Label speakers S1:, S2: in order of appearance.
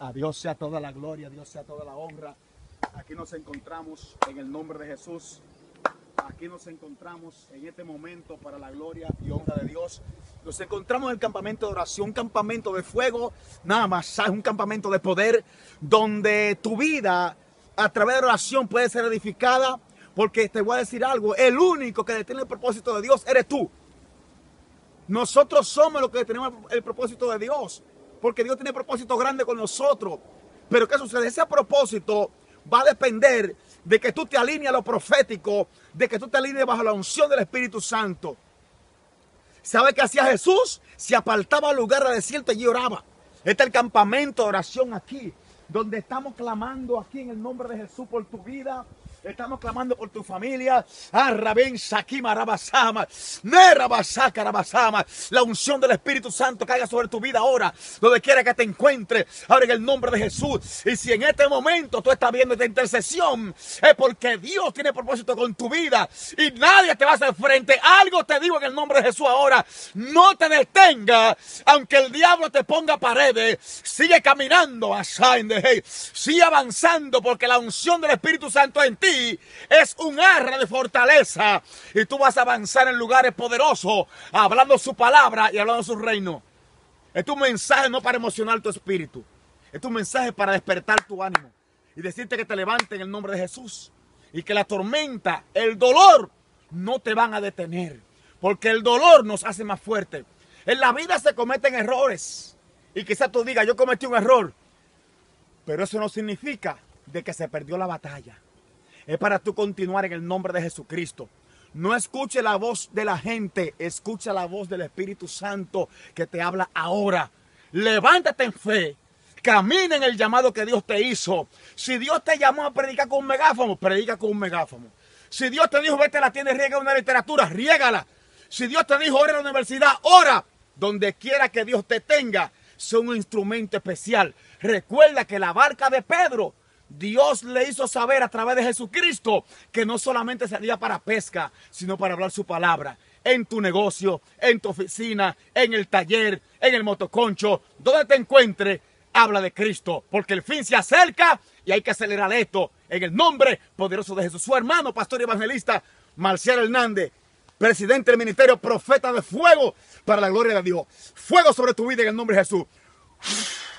S1: A Dios sea toda la gloria, a Dios sea toda la honra. Aquí nos encontramos en el nombre de Jesús. Aquí nos encontramos en este momento para la gloria y honra de Dios. Nos encontramos en el campamento de oración, un campamento de fuego, nada más, un campamento de poder, donde tu vida a través de oración puede ser edificada. Porque te voy a decir algo, el único que detiene el propósito de Dios eres tú. Nosotros somos los que tenemos el propósito de Dios, porque Dios tiene propósito grande con nosotros. Pero ¿qué sucede? Ese propósito va a depender de que tú te alinees a lo profético, de que tú te alinees bajo la unción del Espíritu Santo. ¿Sabe qué hacía Jesús? Se apartaba al lugar de desierto y allí oraba. Este es el campamento de oración aquí, donde estamos clamando aquí en el nombre de Jesús por tu vida. Estamos clamando por tu familia. La unción del Espíritu Santo caiga sobre tu vida ahora, donde quiera que te encuentres, ahora en el nombre de Jesús. Y si en este momento tú estás viendo esta intercesión, es porque Dios tiene propósito con tu vida y nadie te va a hacer frente. Algo te digo en el nombre de Jesús ahora: no te detengas, aunque el diablo te ponga paredes. Sigue caminando, sigue avanzando, porque la unción del Espíritu Santo en ti es un arra de fortaleza y tú vas a avanzar en lugares poderosos, hablando su palabra y hablando su reino. Es un mensaje no para emocionar tu espíritu, es un mensaje para despertar tu ánimo y decirte que te levantes en el nombre de Jesús, y que la tormenta, el dolor no te van a detener, porque el dolor nos hace más fuertes. En la vida se cometen errores y quizás tú digas: yo cometí un error, pero eso no significa de que se perdió la batalla. Es para tú continuar en el nombre de Jesucristo. No escuche la voz de la gente, escucha la voz del Espíritu Santo que te habla ahora. Levántate en fe, camina en el llamado que Dios te hizo. Si Dios te llamó a predicar con un megáfono, predica con un megáfono. Si Dios te dijo: vete a la tienda y riega una literatura, riégala. Si Dios te dijo: ora en la universidad, ora. Donde quiera que Dios te tenga, sea un instrumento especial. Recuerda que la barca de Pedro, Dios le hizo saber a través de Jesucristo que no solamente servía para pesca, sino para hablar su palabra. En tu negocio, en tu oficina, en el taller, en el motoconcho, donde te encuentres, habla de Cristo, porque el fin se acerca y hay que acelerar esto en el nombre poderoso de Jesús. Su hermano, pastor y evangelista Marcial Hernández, presidente del ministerio Profeta de Fuego para la gloria de Dios. Fuego sobre tu vida en el nombre de Jesús.